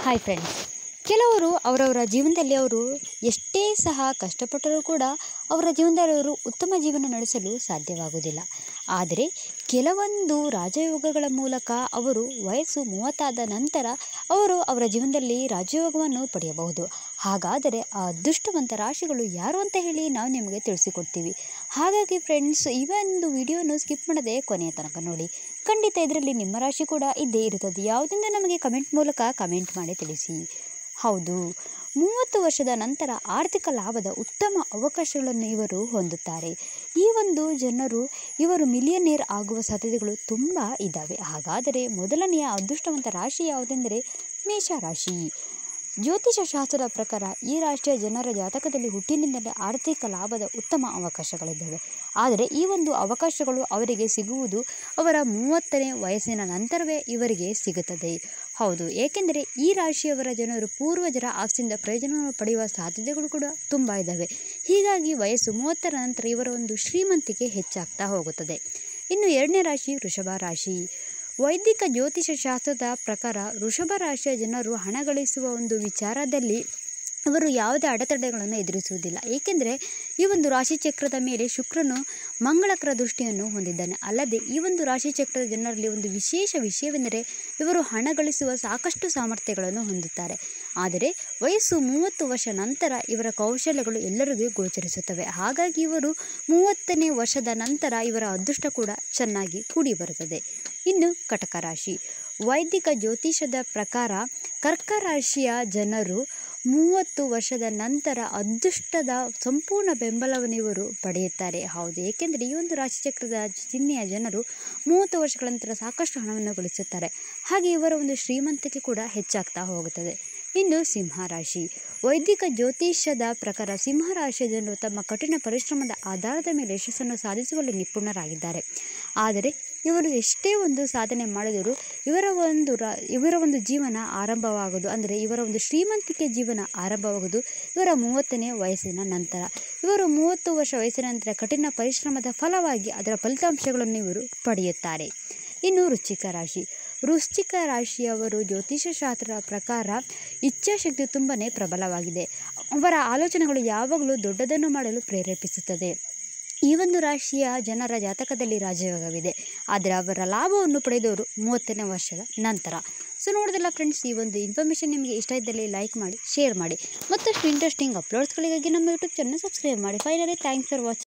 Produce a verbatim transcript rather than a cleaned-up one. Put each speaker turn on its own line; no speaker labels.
Hi friends, ಕೆಲವರು ಅವರವರ ಜೀವನದಲ್ಲಿ ಅವರು ಎಷ್ಟೇ ಸಹ ಕಷ್ಟಪಟ್ಟರೂ ಕೂಡ ಅವರ ಜೀವನದಲ್ಲಿ ಅವರು ಉತ್ತಮ ಜೀವನ ನಡೆಸಲು ಸಾಧ್ಯವಾಗುವುದಿಲ್ಲ. ಆದರೆ ಕೆಲವೊಂದು ರಾಜಯೋಗಗಳ ಮೂಲಕ ಅವರು ವಯಸ್ಸು ಮೂವತ್ತಾದ ನಂತರ ಅವರು ಅವರ ಜೀವನದಲ್ಲಿ ರಾಜಯೋಗವನ್ನು ಪಡೆಯಬಹುದು. ಹಾಗಾದರೆ ಆ ಅದೃಷ್ಟವಂತ ರಾಶಿಗಳು ಯಾರು ಅಂತ ಹೇಳಿ ನಾವು ನಿಮಗೆ ತಿಳಿಸಿಕೊಡ್ತೀವಿ. ಹಾಗಾಗಿ ಫ್ರೆಂಡ್ಸ್, ಈ ಒಂದು ವಿಡಿಯೋನು ಸ್ಕಿಪ್ ಮಾಡದೆ ಕೊನೆಯ ತನಕ ನೋಡಿ. ಖಂಡಿತ ಇದರಲ್ಲಿ ನಿಮ್ಮ ರಾಶಿ ಕೂಡ ಇದ್ದೇ ಇರುತ್ತದೆ. ಯಾವುದೆಂದು ನಮಗೆ ಕಮೆಂಟ್ ಮೂಲಕ ಕಮೆಂಟ್ ಮಾಡಿ ತಿಳಿಸಿ. ಹೌದು, ಮೂವತ್ತು ವರ್ಷದ ನಂತರ ಆರ್ಥಿಕ ಲಾಭದ ಉತ್ತಮ ಅವಕಾಶಗಳನ್ನು ಇವರು ಹೊಂದುತ್ತಾರೆ. ಈ ಒಂದು ಜನರು ಇವರು ಮಿಲಿಯನೇರ್ ಆಗುವ ಸಾಧ್ಯತೆಗಳು ತುಂಬ ಇದ್ದಾವೆ. ಹಾಗಾದರೆ ಮೊದಲನೆಯ ಅದೃಷ್ಟವಂತ ರಾಶಿ ಯಾವುದೆಂದರೆ ಮೇಷರಾಶಿ. ಜ್ಯೋತಿಷ ಶಾಸ್ತ್ರದ ಪ್ರಕಾರ ಈ ರಾಶಿಯ ಜನರ ಜಾತಕದಲ್ಲಿ ಹುಟ್ಟಿನಿಂದಲೇ ಆರ್ಥಿಕ ಲಾಭದ ಉತ್ತಮ ಅವಕಾಶಗಳಿದ್ದಾವೆ. ಆದರೆ ಈ ಒಂದು ಅವಕಾಶಗಳು ಅವರಿಗೆ ಸಿಗುವುದು ಅವರ ಮೂವತ್ತನೇ ವಯಸ್ಸಿನ ನಂತರವೇ ಇವರಿಗೆ ಸಿಗುತ್ತದೆ. ಹೌದು, ಏಕೆಂದರೆ ಈ ರಾಶಿಯವರ ಜನರು ಪೂರ್ವಜರ ಆಸ್ತಿಯಿಂದ ಪ್ರಯೋಜನವನ್ನು ಪಡೆಯುವ ಸಾಧ್ಯತೆಗಳು ಕೂಡ ತುಂಬ ಇದ್ದಾವೆ. ಹೀಗಾಗಿ ವಯಸ್ಸು ಮೂವತ್ತರ ನಂತರ ಇವರ ಒಂದು ಶ್ರೀಮಂತಿಕೆ ಹೆಚ್ಚಾಗ್ತಾ ಹೋಗುತ್ತದೆ. ಇನ್ನು ಎರಡನೇ ರಾಶಿ ವೃಷಭ ರಾಶಿ. ವೈದಿಕ ಜ್ಯೋತಿಷ ಶಾಸ್ತ್ರದ ಪ್ರಕಾರ ವೃಷಭ ರಾಶಿಯ ಜನರು ಹಣ ಗಳಿಸುವ ಒಂದು ವಿಚಾರದಲ್ಲಿ ಇವರು ಯಾವುದೇ ಅಡೆತಡೆಗಳನ್ನು ಎದುರಿಸುವುದಿಲ್ಲ. ಏಕೆಂದರೆ ಈ ಒಂದು ರಾಶಿಚಕ್ರದ ಮೇಲೆ ಶುಕ್ರನು ಮಂಗಳಕರ ದೃಷ್ಟಿಯನ್ನು ಹೊಂದಿದ್ದಾನೆ. ಅಲ್ಲದೆ ಈ ಒಂದು ರಾಶಿಚಕ್ರದ ಜನರಲ್ಲಿ ಒಂದು ವಿಶೇಷ ವಿಷಯವೆಂದರೆ ಇವರು ಹಣ ಗಳಿಸುವ ಸಾಕಷ್ಟು ಸಾಮರ್ಥ್ಯಗಳನ್ನು ಹೊಂದುತ್ತಾರೆ. ಆದರೆ ವಯಸ್ಸು ಮೂವತ್ತು ವರ್ಷ ನಂತರ ಇವರ ಕೌಶಲ್ಯಗಳು ಎಲ್ಲರಿಗೂ ಗೋಚರಿಸುತ್ತವೆ. ಹಾಗಾಗಿ ಇವರು ಮೂವತ್ತನೇ ವರ್ಷದ ನಂತರ ಇವರ ಅದೃಷ್ಟ ಕೂಡ ಚೆನ್ನಾಗಿ ಕೂಡಿ ಬರುತ್ತದೆ. ಇನ್ನು ಕಟಕ ರಾಶಿ. ವೈದಿಕ ಜ್ಯೋತಿಷದ ಪ್ರಕಾರ ಕರ್ಕ ರಾಶಿಯ ಜನರು ಮೂವತ್ತು ವರ್ಷದ ನಂತರ ಅದೃಷ್ಟದ ಸಂಪೂರ್ಣ ಬೆಂಬಲವನ್ನು ಇವರು ಪಡೆಯುತ್ತಾರೆ. ಹೌದು, ಏಕೆಂದರೆ ಈ ಒಂದು ರಾಶಿಚಕ್ರದ ಚಿಹ್ನೆಯ ಜನರು ಮೂವತ್ತು ವರ್ಷಗಳ ನಂತರ ಸಾಕಷ್ಟು ಹಣವನ್ನು ಗಳಿಸುತ್ತಾರೆ. ಹಾಗೆ ಇವರ ಒಂದು ಶ್ರೀಮಂತಿಕೆ ಕೂಡ ಹೆಚ್ಚಾಗ್ತಾ ಹೋಗುತ್ತದೆ. ಇನ್ನು ಸಿಂಹರಾಶಿ. ವೈದಿಕ ಜ್ಯೋತಿಷ್ಯದ ಪ್ರಕಾರ ಸಿಂಹರಾಶಿಯ ಜನರು ತಮ್ಮ ಕಠಿಣ ಪರಿಶ್ರಮದ ಆಧಾರದ ಮೇಲೆ ಯಶಸ್ಸನ್ನು ಸಾಧಿಸುವಲ್ಲಿ ನಿಪುಣರಾಗಿದ್ದಾರೆ. ಆದರೆ ಇವರು ಎಷ್ಟೇ ಒಂದು ಸಾಧನೆ ಮಾಡಿದರೂ ಇವರ ಒಂದು ರ ಇವರ ಒಂದು ಜೀವನ ಆರಂಭವಾಗೋದು ಅಂದರೆ ಇವರ ಒಂದು ಶ್ರೀಮಂತಿಕೆ ಜೀವನ ಆರಂಭವಾಗೋದು ಇವರ ಮೂವತ್ತನೇ ವಯಸ್ಸಿನ ನಂತರ. ಇವರು ಮೂವತ್ತು ವರ್ಷ ವಯಸ್ಸಿನ ನಂತರ ಕಠಿಣ ಪರಿಶ್ರಮದ ಫಲವಾಗಿ ಅದರ ಫಲಿತಾಂಶಗಳನ್ನು ಇವರು ಪಡೆಯುತ್ತಾರೆ. ಇನ್ನು ವೃಶ್ಚಿಕ ರಾಶಿ. ವೃಶ್ಚಿಕ ರಾಶಿಯವರು ಜ್ಯೋತಿಷ ಶಾಸ್ತ್ರದ ಪ್ರಕಾರ ಇಚ್ಛಾಶಕ್ತಿ ತುಂಬಾ ಪ್ರಬಲವಾಗಿದೆ. ಅವರ ಆಲೋಚನೆಗಳು ಯಾವಾಗಲೂ ದೊಡ್ಡದನ್ನು ಮಾಡಲು ಪ್ರೇರೇಪಿಸುತ್ತದೆ. ಈ ಒಂದು ರಾಶಿಯ ಜನರ ಜಾತಕದಲ್ಲಿ ರಾಜಯೋಗವಿದೆ. ಆದರೆ ಅವರ ಲಾಭವನ್ನು ಪಡೆದವರು ಮೂವತ್ತನೇ ವರ್ಷದ ನಂತರ. ಸೊ ನೋಡಿದಲ್ಲ ಫ್ರೆಂಡ್ಸ್, ಈ ಒಂದು ಇನ್ಫಾರ್ಮೇಷನ್ ನಿಮಗೆ ಇಷ್ಟ ಇದ್ದಲ್ಲಿ ಲೈಕ್ ಮಾಡಿ, ಶೇರ್ ಮಾಡಿ. ಮತ್ತಷ್ಟು ಇಂಟ್ರೆಸ್ಟಿಂಗ್ ಅಪ್ಲೋಡ್ಸ್ಗಳಿಗಾಗಿ ನಮ್ಮ ಯೂಟ್ಯೂಬ್ ಚಾನಲ್ ಸಬ್ಸ್ಕ್ರೈಬ್ ಮಾಡಿ. Finally thanks for watching.